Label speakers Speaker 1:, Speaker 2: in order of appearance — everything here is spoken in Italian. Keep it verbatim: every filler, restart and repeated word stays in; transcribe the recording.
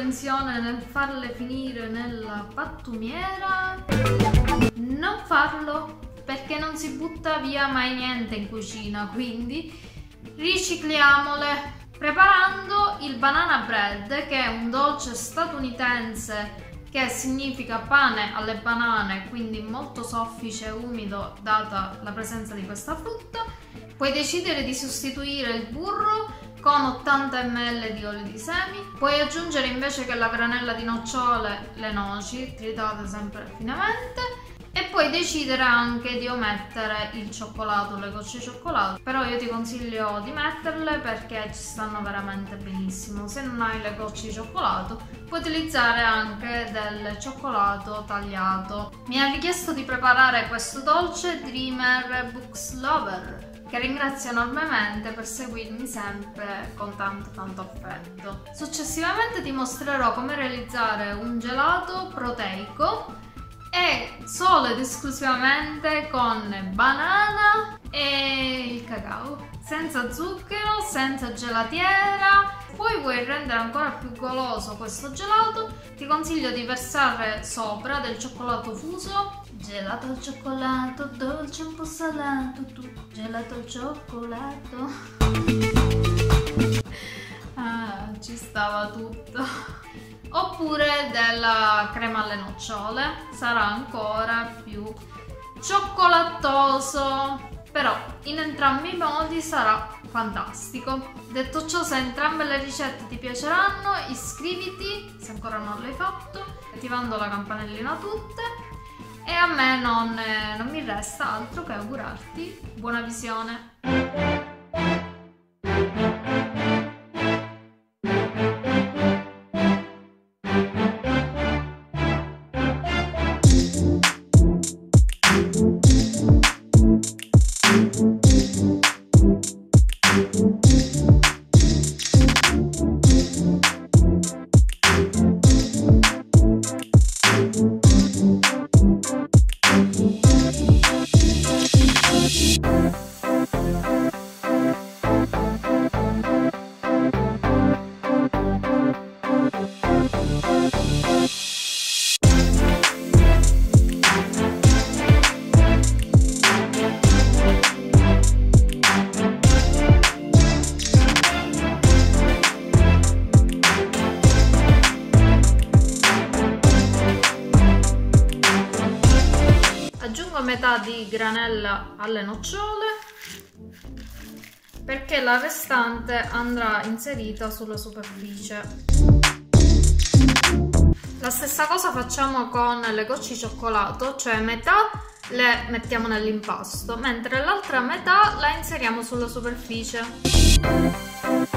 Speaker 1: propensione nel farle finire nella pattumiera, non farlo, perché non si butta via mai niente in cucina, quindi ricicliamole. Preparando il banana bread, che è un dolce statunitense che significa pane alle banane, quindi molto soffice e umido data la presenza di questa frutta, puoi decidere di sostituire il burro con ottanta millilitri di olio di semi, puoi aggiungere invece che la granella di nocciole le noci, tritate sempre finemente, e puoi decidere anche di omettere il cioccolato, le gocce di cioccolato, però io ti consiglio di metterle perché ci stanno veramente benissimo. Se non hai le gocce di cioccolato puoi utilizzare anche del cioccolato tagliato. Mi ha richiesto di preparare questo dolce Dreamer Books Lover, che ringrazio enormemente per seguirmi sempre con tanto tanto affetto. Successivamente ti mostrerò come realizzare un gelato proteico e solo ed esclusivamente con banana e il cacao, senza zucchero, senza gelatiera. Poi vuoi rendere ancora più goloso questo gelato, ti consiglio di versare sopra del cioccolato fuso. Gelato al cioccolato, dolce un po' salato, tu gelato al cioccolato. Ah, ci stava tutto. Oppure della crema alle nocciole, sarà ancora più cioccolatoso, però in entrambi i modi sarà fantastico. Detto ciò, se entrambe le ricette ti piaceranno, iscriviti se ancora non l'hai fatto, attivando la campanellina tutte, e a me non, non mi resta altro che augurarti buona visione. Metà di granella alle nocciole, perché la restante andrà inserita sulla superficie. La stessa cosa facciamo con le gocce di cioccolato, cioè metà le mettiamo nell'impasto, mentre l'altra metà la inseriamo sulla superficie.